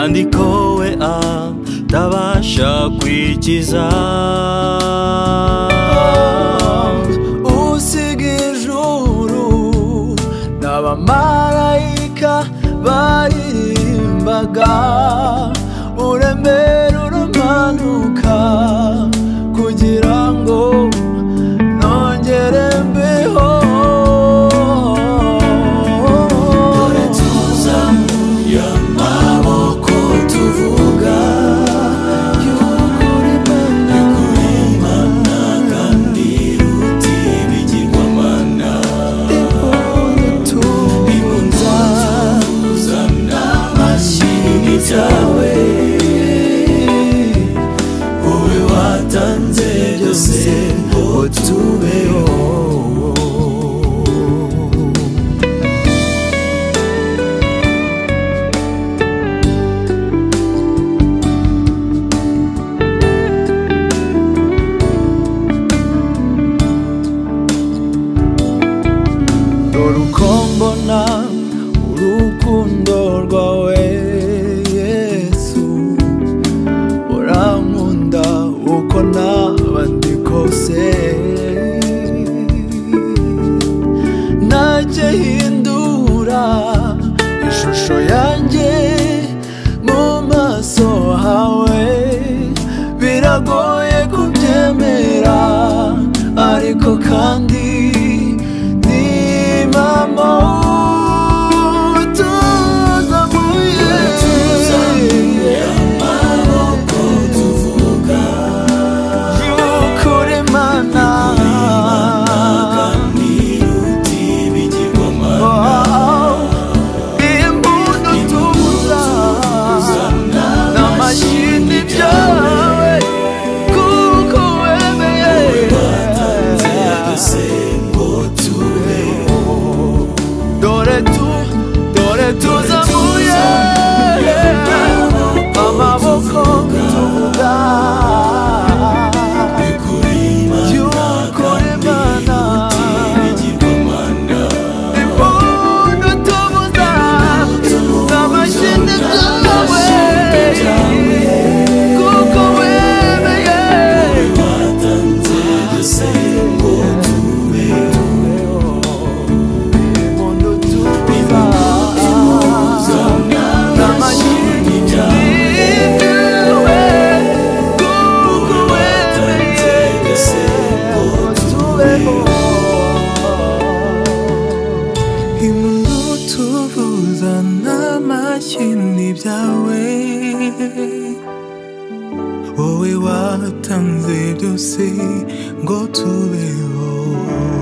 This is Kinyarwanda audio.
kandi ko we atabasha kwikiza. Usiga ijuru n'abamarayika baririmbaga, uremera uramanuka kugira ngo nongere mbeho. Dore tuzamuye amaboko tuvuga yuko uri Imana kandi iruta ibigirwamana. Impundu tuvuza n'amashyi byawe, wowe watanze byose ngo tubeho. Dore uko mbona urukundo rwawe Yesu, urankunda uko nabandi kose, najye hindura ishusho yanjye mu maso hawe. Biragoye kubyemera ariko kandi ni impamo. Tuzamuye amaboko tuvuga yuko uri Imana kandi iruta ibigirwamana. Impundu tuvuza n'amashyi byawe, kuko wemeye ngo tubeho. Dore tuzamuye amaboko tuvuga yuko uri Imana. Impundu tuvuza n'amashyi byawe, kuko wemeye ngo tubeho. Impundu tuvuza n'amashyi byawe, kuko wemeye ngo tubeho. Impundu tuvuza n'amashyi byawe, wowe watanze byose ngo tubeho.